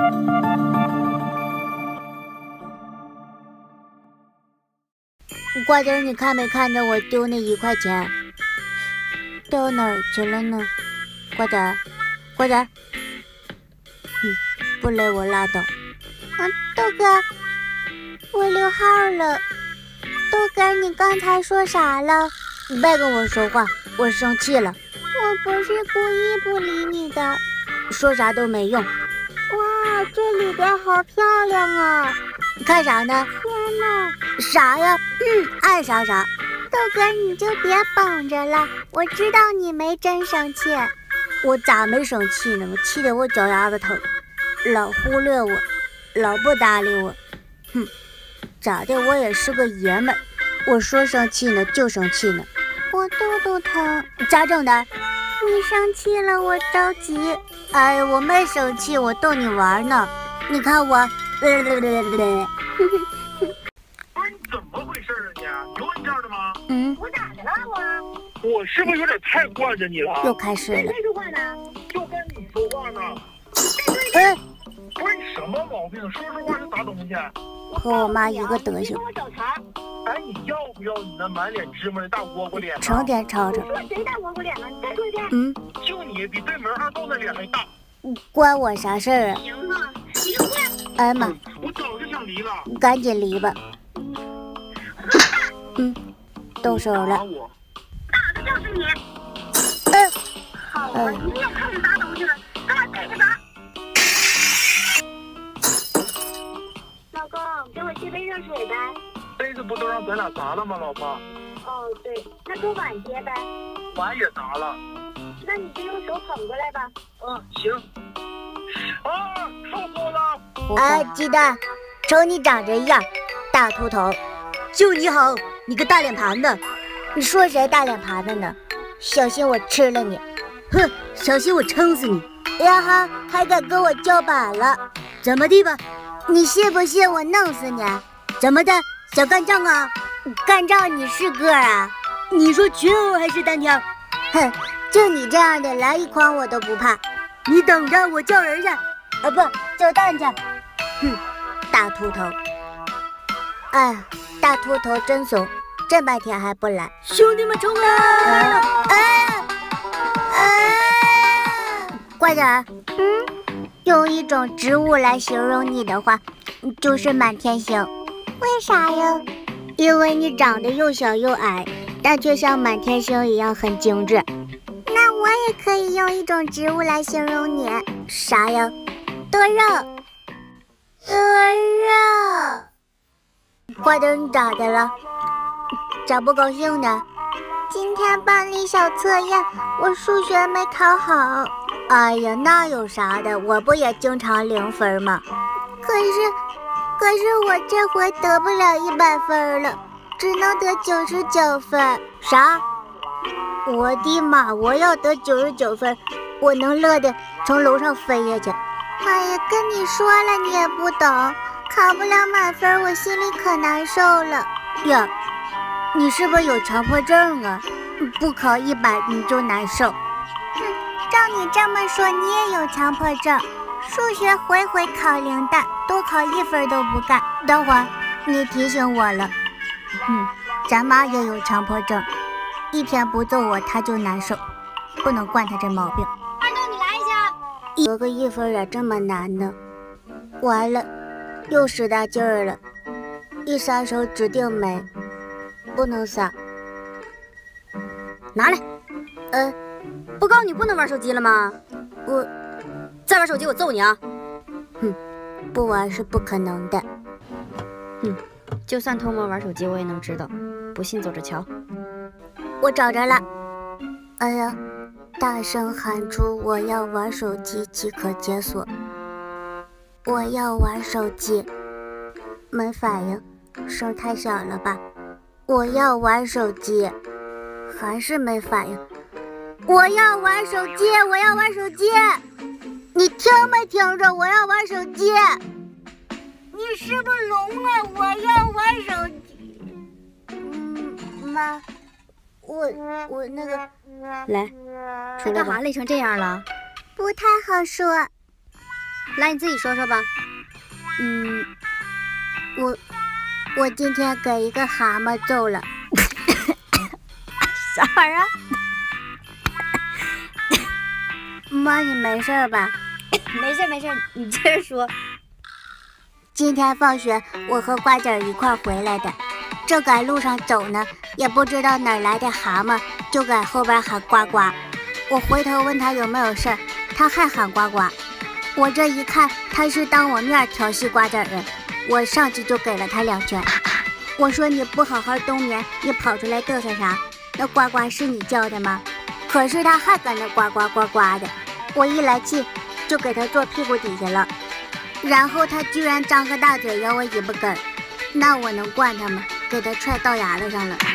瓜子儿，你看没看着我丢那1块钱？掉哪儿去了呢？瓜子儿，瓜子儿，不勒我拉倒。 豆哥，我溜号了。豆哥，你刚才说啥了？ 你别跟我说话，我生气了。 我不是故意不理你的。 说啥都没用。 哇，这里边好漂亮啊！ 你看啥呢？ 天哪！ 啥呀？爱啥啥。 豆哥，你就别绷着了，我知道你没真生气。 我咋没生气呢？我气得我脚丫子疼，老忽略我，老不搭理我。咋的？我也是个爷们儿，我说生气呢就生气呢。 我肚肚疼。 咋整的？ 你生气了，我着急。 哎呀，我没生气，我逗你玩呢。你看我， 不是你怎么回事啊你？有你这样的吗？ 我咋的了我是不是有点太惯着你了？ 又开始了。 谁说话呢？ 就跟你说话呢。不是你什么毛病？说实话是啥东西？ 和我妈一个德行。 哎，你要不要你那满脸芝麻的大倭瓜脸？ 成天吵吵。 说谁大倭瓜脸了？你再说一遍。 就你比对门2豆那脸还大。 关我啥事儿啊？ 行啊，离婚。 哎妈， 我早就想离了。 赶紧离吧。动手了。 打的就是你。好啊，你也开始砸东西了，咱俩逮着砸。老公，给我接杯热水呗。 杯子不都让咱俩砸了吗，老婆？ 哦，对，那给我碗接呗。 碗也砸了。 那你就用手捧过来吧。 行。啊，臭死我了！ 哎，鸡蛋，瞅你长这样，大秃头，就你好，你个大脸盘子！你说谁大脸盘子呢？小心我吃了你！哼，小心我撑死你！呀哈，还敢跟我叫板了？怎么地吧？你信不信我弄死你？怎么的？想干仗啊？干仗你是个啊？你说群殴还是单挑？哼，就你这样的，来一筐我都不怕。你等着，我叫人去。不，叫蛋去。大秃头。哎呀，大秃头真怂，这半天还不来。兄弟们冲啊！瓜子儿，用一种植物来形容你的话，就是满天星。 为啥呀？ 因为你长得又小又矮，但却像满天星一样很精致。 那我也可以用一种植物来形容你。 啥呀？ 多肉。 多肉。瓜子儿，你咋的了？咋不高兴呢？ 今天班里小测验，我数学没考好。 哎呀，那有啥的？我不也经常0分吗？ 可是我这回得不了100分了，只能得99分。 啥？我的妈！我要得99分，我能乐得从楼上飞下去。 妈呀，跟你说了你也不懂，考不了满分，我心里可难受了。 呀，你是不是有强迫症啊？不考100你就难受。 照你这么说，你也有强迫症。数学回回考0蛋，多考1分都不干。 等会儿，你提醒我了。咱妈也有强迫症，1天不揍我她就难受，不能惯她这毛病。 二豆，你来一下。 得个1分也这么难呢？完了，又使大劲儿了，一撒手指定没，不能撒。 拿来。不告诉你不能玩手机了吗？ 我再玩手机我揍你啊！ 不玩是不可能的。 就算偷摸玩手机我也能知道，不信走着瞧。 我找着了。哎呀，大声喊出我要玩手机即可解锁。我要玩手机，没反应，声太小了吧？我要玩手机，还是没反应。我要玩手机，我要玩手机，你听没听着？我要玩手机。你是不是聋啊？我要玩手机。妈，我那个， 来，出来干哈累成这样了？ 不太好说。 来，你自己说说吧。 我今天给一个蛤蟆揍了。 啥玩意儿？ 妈，你没事吧？ 没事没事，你接着说。 今天放学我和瓜子一块回来的，正赶路上走呢，也不知道哪来的蛤蟆，就在后边喊呱呱。我回头问他有没有事儿，他还喊呱呱。我这一看，他是当我面调戏瓜子的，我上去就给了他2拳。我说你不好好冬眠，你跑出来嘚瑟啥？那呱呱是你叫的吗？可是他还搁那呱呱呱呱的。我一来气，就给他坐屁股底下了。然后他居然张个大嘴咬我尾巴根儿，那我能惯他吗？给他踹到牙子上了。